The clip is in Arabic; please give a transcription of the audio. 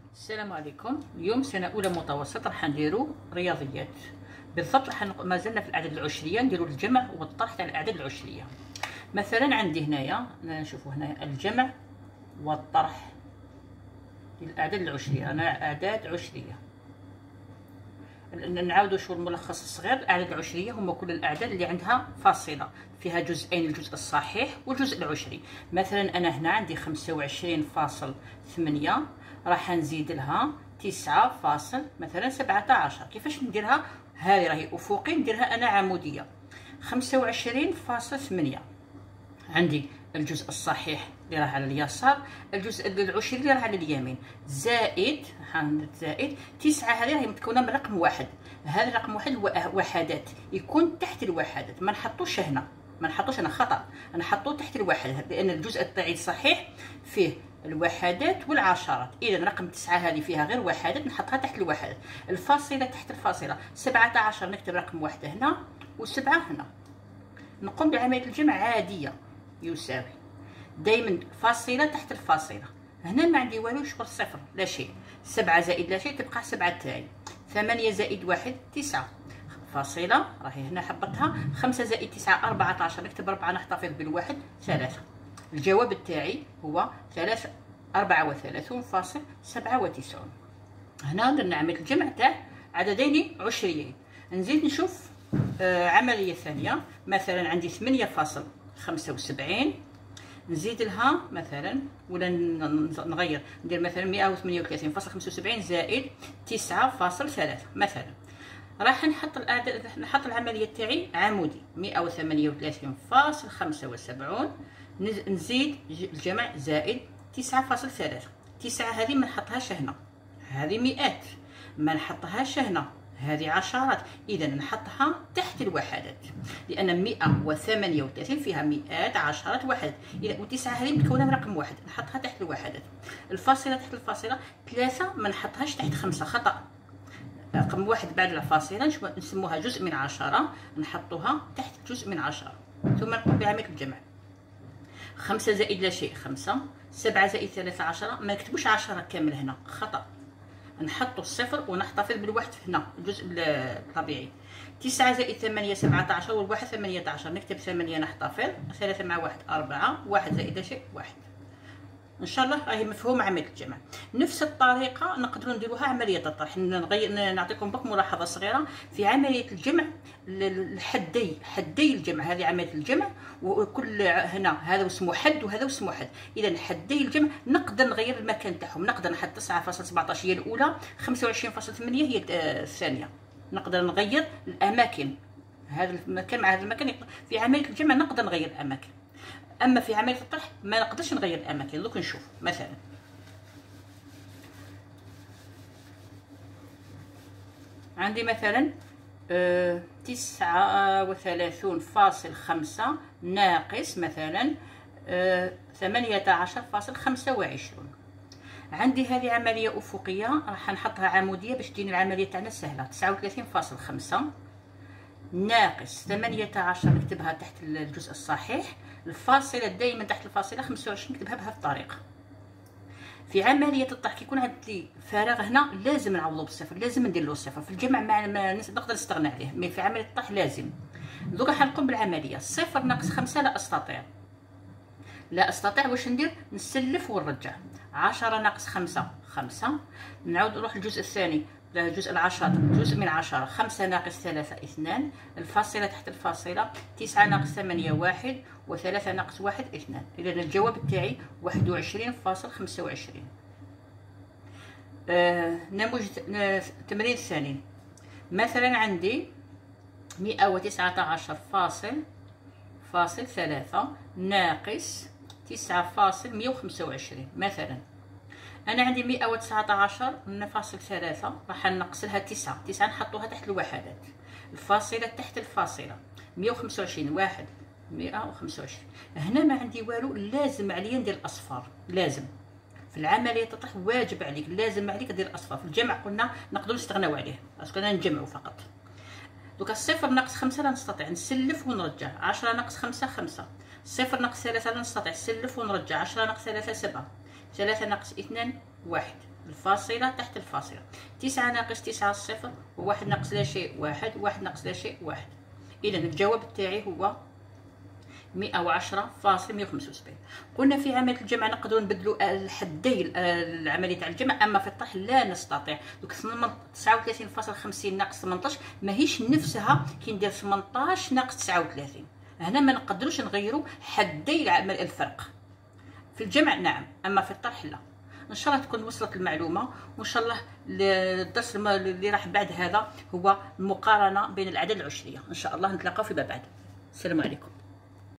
السلام عليكم. اليوم سنة أولى متوسط راح نديرو رياضيات. بالضبط راح ما زلنا في الأعداد العشرية، نديرو الجمع والطرح تاع الأعداد العشرية. مثلا عندي هنايا نشوفوا هنايا الجمع والطرح للأعداد العشرية. أنا أعداد عشرية. نعاودوا شو الملخص الصغير. الأعداد العشرية هما كل الأعداد اللي عندها فاصلة فيها جزئين، الجزء الصحيح والجزء العشري. مثلا أنا هنا عندي 25.8 راح نزيد لها 9 مثلا 17. كيفاش نديرها؟ هذه راهي أفقي، نديرها أنا عمودية. 25.8 عندي الجزء الصحيح اللي راه على اليسار، الجزء العشري اللي راه على اليمين، زائد 9. هذه راهي متكونه من رقم واحد. هذا الرقم واحد وحدات، يكون تحت الوحدات. ما نحطوش هنا، خطأ، نحطوه تحت الوحدات، لأن الجزء تاعي الصحيح فيه الوحدات والعشرات. إذا رقم 9 هذه فيها غير وحدات، نحطها تحت الوحدات. الفاصلة تحت الفاصلة. 17 نكتب رقم واحد هنا و7 هنا. نقوم بعملية الجمع عادية. يساوي دائما فاصلة تحت الفاصلة. هنا ما عندي والو، شغل صفر لا شيء. 7 زائد لا شيء تبقى 7 تاعي. 8 زائد 1 9 فاصلة راهي هنا حبطها. 5 زائد 9 14 نكتب 4 نحتفظ بالواحد 3. الجواب تاعي هو 34.97. هنا درنا عملية الجمع تاع عددين عشريين. نزيد نشوف عملية ثانية. مثلا عندي 8.75 نزيد لها مثلا، ولا نغير ندير مثلا 138.75 زائد 9.3 مثلا. راح نحط العملية تاعي عمودي. 138.75 نزيد الجمع زائد 9.3. 9 هذه ما نحطهاش هنا، هذه مئات، ما نحطهاش هنا، هذه عشرات. إذا نحطها تحت الوحدات، لأن 138 فيها مئات عشرات وحدات. إذا و9 هذه متكونة من رقم واحد، نحطها تحت الوحدات. الفاصلة تحت الفاصلة. 3 ما نحطهاش تحت 5، خطأ. رقم واحد بعد الفاصلة نسموها جزء من 10، نحطوها تحت جزء من 10. ثم نقوم بعملية الجمع. 5 زائد لا شيء 5. 7 زائد 3 10. ما نكتبوش 10 كامل هنا، خطأ. نحطوا الصفر ونحتفظ بالواحد هنا، الجزء الطبيعي. 9 زائد 8 17 والواحد 18. نكتب 8 نحتفظ. 3 مع 1 4. 1 زائد لا شيء 1. ان شاء الله راهي مفهومه عمليه الجمع. نفس الطريقه نقدروا نديروها عمليه الطرح. نعطيكم بك ملاحظه صغيره في عمليه الجمع. حدي الجمع، هذه عمليه الجمع، وكل هنا هذا اسمه حد وهذا اسمه حد. اذا حدي الجمع نقدر نغير المكان تاعهم. نقدر نحط 9.17 هي الاولى، 25.8 هي الثانيه. نقدر نغير الاماكن، هذا المكان مع هذا المكان. في عمليه الجمع نقدر نغير الاماكن. اما في عمليه الطرح ما نقدرش نغير الاماكن. دوك نشوف مثلا عندي مثلا 39.5 ناقص مثلا 18.25. عندي هذه عمليه افقيه، راح نحطها عموديه باش تجيني العمليه تاعنا سهله. 39.5 ناقص 18 نكتبها تحت الجزء الصحيح. الفاصله دائما تحت الفاصله 25 نكتبها بهذه الطريقه. في عمليه الطرح كي يكون عندي فراغ هنا لازم نعوضه بالصفر، لازم ندير له الصفر. في الجمع ما نقدر نستغنى عليه، مي في عمليه الطرح لازم. دوكا حنقوم بالعمليه. 0 ناقص 5 لا استطيع. واش ندير؟ نسلف ونرجع. 10 ناقص 5 5. نعاود نروح للجزء الثاني، جزء العشرات، جزء من 10. 5 ناقص 3 2. الفاصلة تحت الفاصلة. 9 ناقص 8 1 و3 ناقص 1 2. إذا الجواب تاعي 21.25. نموذج التمرين الثاني. مثلا عندي 119.3 ناقص 9.125 مثلا. أنا عندي 119.3 راح نقص لها 9 نحطوها تحت الوحدات. الفاصلة تحت الفاصلة. 125 1 125. هنا ما عندي والو، لازم عليا ندير الأصفار. لازم في العملية تطرح واجب عليك، لازم عليك دير الأصفار. في الجمع قلنا نقدروا نستغناو عليه، باسكو أنا نجمعوا فقط. دوكا 0 ناقص 5 لا نستطيع، نسلف ونرجع. 10 ناقص 5 5. 0 ناقص 3 لا نستطيع، نسلف ونرجع. 10 ناقص 3 7. 3 ناقص 2 1. الفاصلة تحت الفاصلة. 9 ناقص 9 صفر، وواحد ناقص لا شيء واحد، واحد ناقص لا شيء واحد. إذا الجواب تاعي هو 110.175. قلنا في عملية الجمع نقدروا نبدلوا الحدين العملية تاع الجمع، أما في الطرح لا نستطيع. دوك 39.50 ناقص 18 ماهيش نفسها كي ندير 18 ناقص 39. هنا ما نقدروش نغيروا حدي الفرق. في الجمع نعم، أما في الطرح لا. ان شاء الله تكون وصلت المعلومه، وان شاء الله الدرس اللي راح بعد هذا هو المقارنه بين الاعداد العشريه. ان شاء الله نتلاقاو فيما بعد. السلام عليكم.